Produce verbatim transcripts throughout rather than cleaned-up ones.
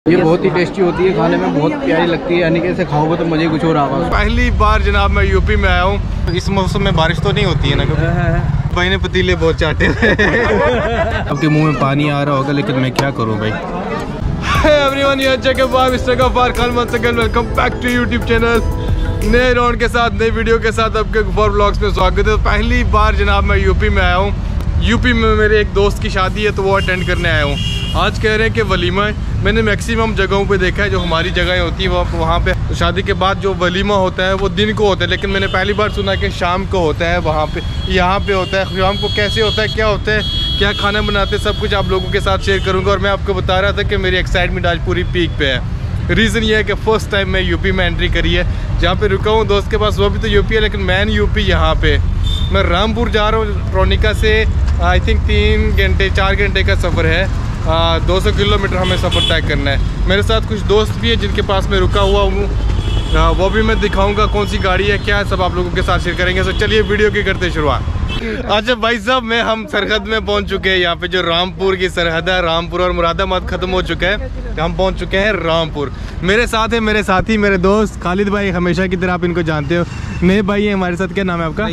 ये बहुत ही टेस्टी होती है, खाने में बहुत प्यारी लगती है, यानी कि इसे खाओगे तो मज़े कुछ और आगा। पहली बार जनाब मैं यूपी में आया हूँ। इस मौसम में बारिश तो नहीं होती है ना, भाई ने पतीले बहुत चाटे आपके मुंह में पानी आ रहा होगा, लेकिन मैं क्या करूँ भाई। एवरीवन, ये जगह mister Gaffar Khan once again welcome back to YouTube channel. नए राउंड के साथ नई वीडियो के साथ आपके गफ्फार व्लॉग्स में स्वागत है। पहली बार जनाब मैं यूपी में आया हूँ। यूपी में मेरे एक दोस्त की शादी है तो वो अटेंड करने आया हूँ। आज कह रहे हैं कि वलीमा है। मैंने मैक्सिमम जगहों पे देखा है, जो हमारी जगहें होती हैं वहाँ वहाँ पे शादी के बाद जो वलीमा होता है वो दिन को होता है, लेकिन मैंने पहली बार सुना कि शाम को होता है। वहाँ पे यहाँ पे होता है। शाम को कैसे होता है, क्या होता है, क्या खाना बनाते हैं, सब कुछ आप लोगों के साथ शेयर करूँगा। और मैं आपको बता रहा था कि मेरी एक्साइटमेंट आज पूरी पीक पे है। रीज़न ये है कि फ़र्स्ट टाइम मैं यूपी में एंट्री करी है। जहाँ पे रुका हूँ दोस्त के पास, वो भी तो यूपी है, लेकिन मैन यूपी यहाँ पे। मैं रामपुर जा रहा हूँ। ट्रोनिका से आई थिंक तीन घंटे चार घंटे का सफ़र है। दो सौ किलोमीटर हमें सफ़र तय करना है। मेरे साथ कुछ दोस्त भी हैं जिनके पास मैं रुका हुआ हूँ, वो भी मैं दिखाऊंगा कौन सी गाड़ी है, क्या है, सब आप लोगों के साथ शेयर करेंगे। तो चलिए वीडियो की करते शुरुआत। अच्छा भाई साहब, मैं हम सरहद में पहुंच चुके हैं। यहाँ पे जो रामपुर की सरहद है, रामपुर और मुरादाबाद खत्म हो चुका है, हम पहुंच चुके हैं रामपुर। मेरे साथ है मेरे साथी, मेरे दोस्त खालिद भाई, हमेशा की तरह आप इनको जानते हो। नए भाई है हमारे साथ। क्या नाम है आपका?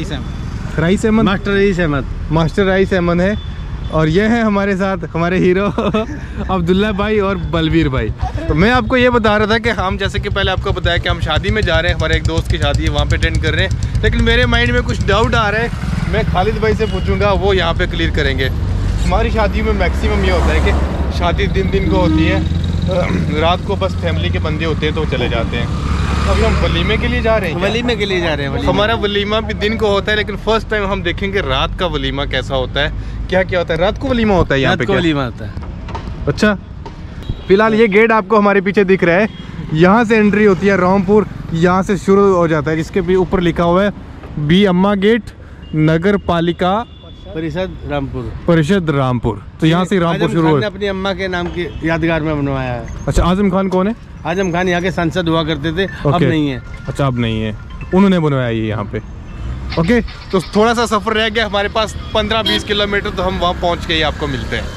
रईस अहमद। मास्टर रईस अहमद। मास्टर रईस अहमद है। और ये है हमारे साथ हमारे हीरो अब्दुल्ला भाई और बलवीर भाई। तो मैं आपको ये बता रहा था कि हम, जैसे कि पहले आपको बताया कि हम शादी में जा रहे हैं, हमारे एक दोस्त की शादी है, वहाँ पे अटेंड कर रहे हैं। लेकिन मेरे माइंड में कुछ डाउट आ रहा है, मैं खालिद भाई से पूछूंगा, वो यहाँ पे क्लियर करेंगे। हमारी शादी में मैक्सिमम ये होता है कि शादी दिन दिन को होती है, रात को बस फैमिली के बंदे होते हैं तो चले जाते हैं। अभी हम वलीमे के लिए जा रहे हैं। वलीमे के लिए जा रहे हैं। हमारा वलीमा भी दिन को होता है, लेकिन फर्स्ट टाइम हम देखेंगे रात का वलीमा कैसा होता है, क्या क्या होता है। रात को वलीमा होता है यहाँ पे? रात को वलीमा होता है। अच्छा, फिलहाल ये गेट आपको हमारे पीछे दिख रहा है, यहाँ से एंट्री होती है रामपुर, यहाँ से शुरू हो जाता है, जिसके भी ऊपर लिखा हुआ है बी अम्मा गेट, नगर पालिका परिषद रामपुर। परिषद रामपुर। तो यहाँ से रामपुर शुरू हो। अपनी अम्मा के नाम की यादगार में बनवाया है। अच्छा, आजम खान कौन है? आजम खान यहाँ के सांसद हुआ करते थे, अब नहीं है। अच्छा, अब नहीं है, उन्होंने बनवाया ये यहाँ पे। ओके, तो थोड़ा सा सफर रह गया हमारे पास, पंद्रह बीस किलोमीटर, तो हम वहाँ पहुँच के ही आपको मिलते हैं।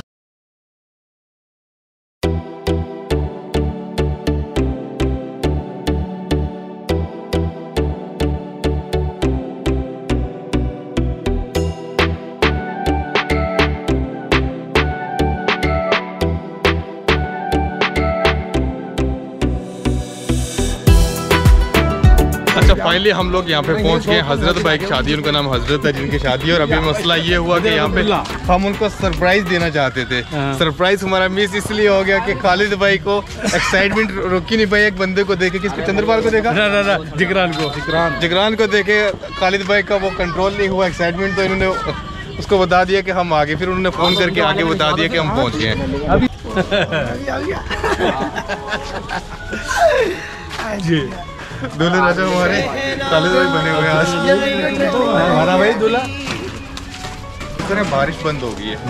फाइनली हम लोग यहाँ पे पहुँच गए। हजरत भाई की शादी, उनका नाम हजरत है जिनकी शादी है। और अभी मसला ये हुआ कि यहाँ पे हम उनको सरप्राइज देना चाहते थे। सरप्राइज हमारा मिस इसलिए हो गया कि खालिद भाई को एक्साइटमेंट रोक ही नहीं पाई। एक बंदे को देखे, किसको, चंद्रपाल को देखा, जिगरान को जिगरान जिगरान को देखे खालिद भाई का वो कंट्रोल नहीं हुआ एक्साइटमेंट, तो इन्होंने उसको बता दिया कि हम आगे। फिर उन्होंने फ़ोन करके आगे बता दिया कि हम पहुँच गए जी। दूल्हे राजा हमारे खालिद भाई बने हुए आज। हमारा भाई दूल्हा। बारिश बंद हो गई है,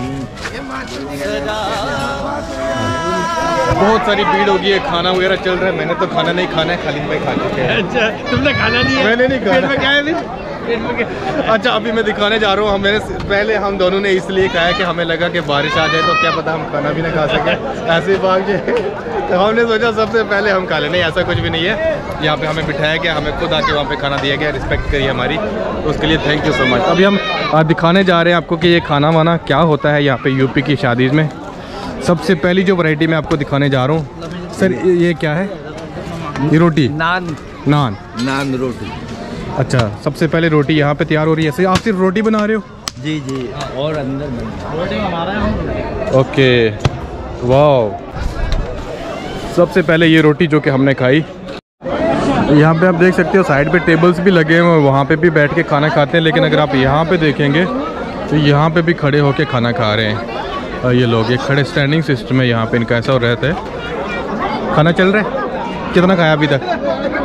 बहुत सारी भीड़ हो गई है, खाना वगैरह चल रहा है। मैंने तो खाना नहीं खाना है, खालिद भाई खा चुके हैं। अच्छा, तुमने खाना नहीं है? मैंने नहीं खाना। क्या है? अच्छा, अभी मैं दिखाने जा रहा हूँ। मैंने पहले हम दोनों ने इसलिए कहा है कि हमें लगा कि बारिश आ जाए तो क्या पता हम खाना भी ना खा सके, ऐसे ही भाग जाए। तो हमने सोचा सबसे पहले हम खा लें। नहीं, ऐसा कुछ भी नहीं है। यहाँ पे हमें बिठाया गया, हमें खुद आके वहाँ पे खाना दिया गया, रिस्पेक्ट करिए हमारी, तो उसके लिए थैंक यू सो मच। अभी हम दिखाने जा रहे हैं आपको कि ये खाना वाना क्या होता है यहाँ पे यूपी की शादी में। सबसे पहली जो वैरायटी मैं आपको दिखाने जा रहा हूँ सर, ये क्या है? ये रोटी, नान नान नान रोटी। अच्छा, सबसे पहले रोटी यहाँ पे तैयार हो रही है। आप सिर्फ रोटी बना रहे हो? जी जी, और अंदर रोटी हमारा है। ओके, वाह। सबसे पहले ये रोटी जो कि हमने खाई, यहाँ पे आप देख सकते हो साइड पे टेबल्स भी लगे हुए हैं, वहाँ पे भी बैठ के खाना खाते हैं। लेकिन अगर आप यहाँ पे देखेंगे तो यहाँ पे भी खड़े होके खाना खा रहे हैं। और ये लोग, एक खड़े स्टैंडिंग सिस्टम है यहाँ पे इनका, ऐसा रहता है। खाना चल रहा है? कितना खाया अभी तक?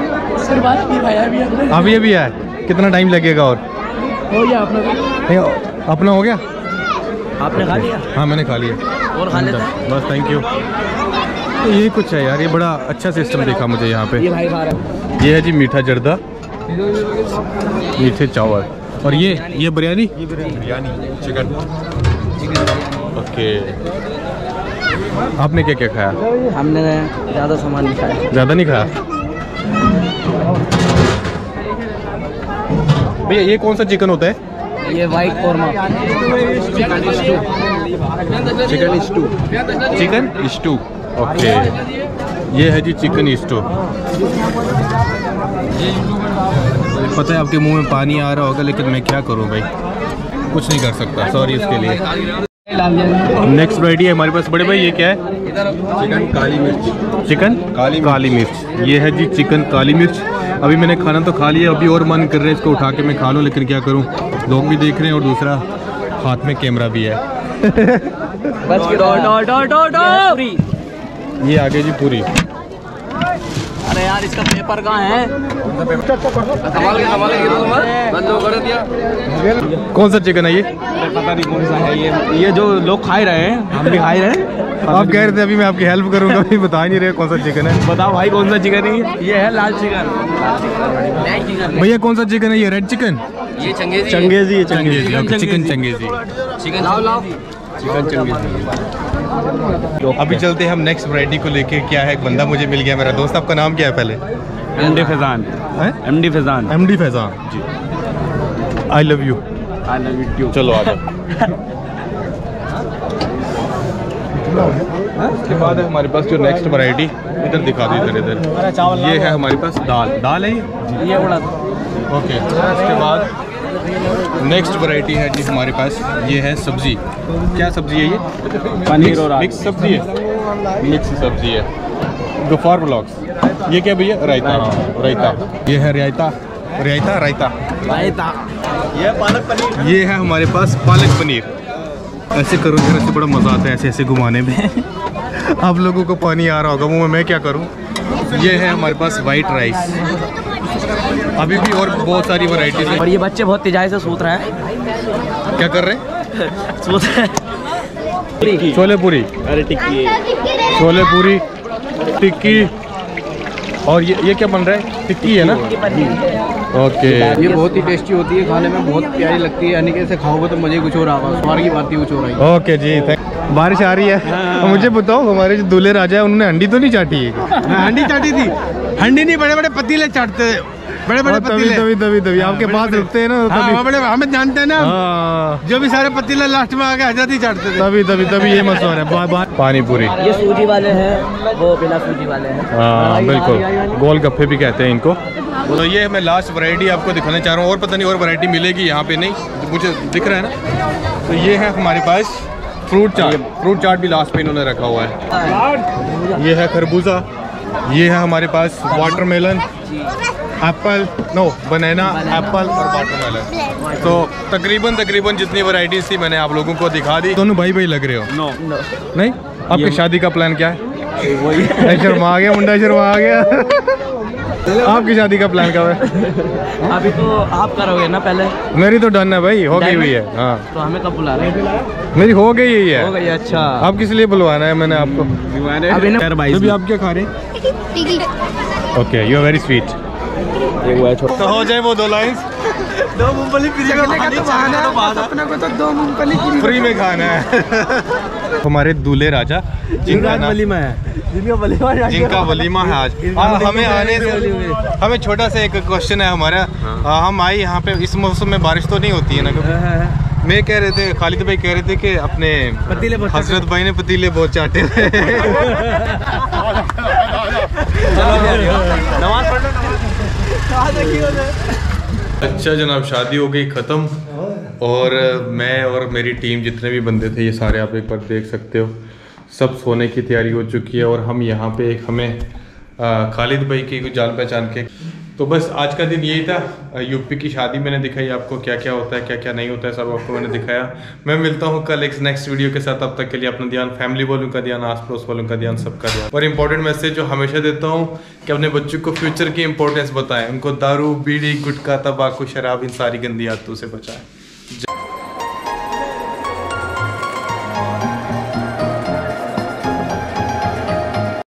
अभी अभी है? कितना टाइम लगेगा? और हो गया अपना? अपना हो गया? आपने खा लिया? हाँ, मैंने खा लिया। और खा लेता? बस, थैंक यू। तो ये कुछ है यार, ये बड़ा अच्छा सिस्टम देखा मुझे यहाँ पे। ये भाई खा रहा है। ये है जी मीठा जर्दा, मीठे चावल। और ये ये बिरयानी, ये बिरयानी चिकन। ओके, आपने क्या क्या खाया? हमने ज़्यादा सामान नहीं खाया। ज़्यादा नहीं खाया? भैया ये कौन सा चिकन होता है? ये white korma, chicken stew. Chicken stew, okay. ये है जी चिकन स्टू। पता है आपके मुंह में पानी आ रहा होगा, लेकिन मैं क्या करूं भाई, कुछ नहीं कर सकता, सॉरी इसके लिए। नेक्स्ट वैरायटी है हमारे पास। बड़े भाई ये क्या है? चिकन काली मिर्च। चिकन काली काली मिर्च। ये है जी चिकन काली मिर्च। अभी मैंने खाना तो खा लिया, अभी और मन कर रहा है इसको उठा के मैं खा लूँ, लेकिन क्या करूँ, लोग भी देख रहे हैं और दूसरा हाथ में कैमरा भी है। ये आगे जी पूरी। अरे यार इसका पेपर कहाँ है? कौन सा चिकन है ये? पता नहीं कौन सा है ये। ये जो लोग खा रहे हैं, हम भी खा रहे हैं। आप कह रहे थे अभी मैं आपकी हेल्प करूंगा, अभी बता नहीं रहे कौन सा चिकन है। बताओ भाई कौन सा चिकन है ये? ये है लाल चिकन। भैया कौन सा चिकन है ये? Red chicken? ये Changezi. Changezi. Changezi, okay, chicken Changezi. Chicken लाओ लाओ। चिकन चंगेजी। अभी चलते हैं हम नेक्स्ट वैरायटी को लेके। क्या है, एक बंदा मुझे मिल गया, मेरा दोस्त। आपका नाम क्या है पहले? MD Faizan. MD Faizan. MD Faizan ji. I love you. I love you too. चलो आ जाओ। उसके बाद है हमारे पास जो नेक्स्ट वैरायटी, इधर दिखा दो, इधर इधर। ये है हमारे पास दाल। दाल है ये? ये उड़ा ओके। उसके बाद नेक्स्ट वैरायटी है जी हमारे पास, ये है सब्जी। क्या सब्जी है ये? पनीर और मिक्स सब्जी है। मिक्स सब्जी है। गफार ब्लॉग्स। ये क्या भैया? रायता। हाँ रायता। ये है रायता। रायता रायता रायता। ये पालक पनीर। ये है हमारे पास पालक पनीर। ऐसे करो फिर, ऐसे बड़ा मज़ा आता है ऐसे ऐसे घुमाने में। आप लोगों को पानी आ रहा होगा मुँह में, मैं क्या करूँ। ये है हमारे पास वाइट राइस। अभी भी और बहुत सारी वैरायटीज हैं। और ये बच्चे बहुत तेजाई से सूत रहे हैं। क्या कर रहे हैं? सूत रहे हैं। छोले पूरी। अरे टिक्की। छोले पूरी, टिक्की। और ये ये क्या बन रहा है? टिक्की है ना? ओके। ये बहुत ही टेस्टी होती है, खाने में बहुत प्यारी लगती है। यानी कि इसे खाओगे तो मजे कुछ और आएगा, स्वाद की बात ही कुछ हो रही है। ओके जी, थैंक। बारिश आ रही है। हाँ। मुझे बताओ, हमारे जो दूल्हे राजा है उन्होंने हंडी तो नहीं चाटी है? हंडी चाटी थी। हंडी नहीं, बड़े बड़े पतीले चाटते थे, बड़े बड़े पतीले। तभी तभी तभी आपके पास रुकते हैं ना, हाँ, बड़े हमें जानते हैं ना। हाँ। जो भी सारे पतीले लास्ट में आके हजरत ही चाटते थे। तभी तभी तभी ये मशहूर है पानी पूरी। ये सूजी वाले हैं, वो बिना सूजी वाले हैं। हाँ बिल्कुल, गोल गप्पे भी कहते हैं इनको। तो ये मैं लास्ट वैरायटी आपको दिखाना चाह रहा हूँ, और पता नहीं और वैरायटी मिलेगी यहाँ पे नहीं, मुझे दिख रहा है ना। तो ये है हमारे पास फ्रूट चाट। फ्रूट चाट भी लास्ट पे इन्होंने रखा हुआ है। ये है खरबूजा। ये है हमारे पास watermelon, apple, no banana, apple और वाटरमेलन। तो तकरीबन तकरीबन जितनी वैरायटीज थी मैंने आप लोगों को दिखा दी। दोनों भाई भाई लग रहे हो? नो नहीं। आपकी शादी का प्लान क्या है? वही शर्मा आ गया, मुंडा शर्मा आ गया। आपकी शादी का प्लान कब है? अभी तो आप करोगे ना पहले। मेरी तो डन है भाई, हो गई हुई है। हाँ तो हमें कब बुला रहे हैं? मेरी हो गई ही है। हो गई। अच्छा, आप किस लिए बुलवाना है मैंने आपको? अभी ना अभी आप क्या खा रहे हैं? Okay, you are very sweet. तो हो जाए वो दो लाइंस। दो मूंगफली फ्री में खाना है, अपने को तो दो मूंगफली फ्री में खाना है। हमारे दूल्हे राजा जिनका वलीमा है, जिनका वलीमा है, जिनका वलीमा है आज। हम हमें आने से हमें छोटा सा एक क्वेश्चन है हमारा। हाँ। हम आए यहाँ पे, इस मौसम में बारिश तो नहीं होती है ना कभी? मैं कह रहे थे, खालिद भाई कह रहे थे कि अपने पतीले हजरत भाई ने पतीले बहुत चाटे हुए। नमाज पढ़ना। अच्छा जनाब, शादी हो गई ख़त्म, और मैं और मेरी टीम जितने भी बंदे थे ये सारे आप एक बार देख सकते हो, सब सोने की तैयारी हो चुकी है। और हम यहाँ पे एक हमें आ, खालिद भाई की जान पहचान के, तो बस आज का दिन यही था। यूपी की शादी मैंने दिखाई आपको, क्या क्या होता है क्या क्या नहीं होता है सब आपको मैंने दिखाया। मैं मिलता हूँ कल एक नेक्स्ट वीडियो के साथ। तब तक के लिए अपना ध्यान, फैमिली वालों का ध्यान, आस पड़ोस वालों का ध्यान, सबका ध्यान। और इंपॉर्टेंट मैसेज जो हमेशा देता हूँ कि अपने बच्चों को फ्यूचर की इंपॉर्टेंस बताएं, उनको दारू, बीड़ी, गुटखा, तंबाकू, शराब, इन सारी गंदी आदतों से बचाएं।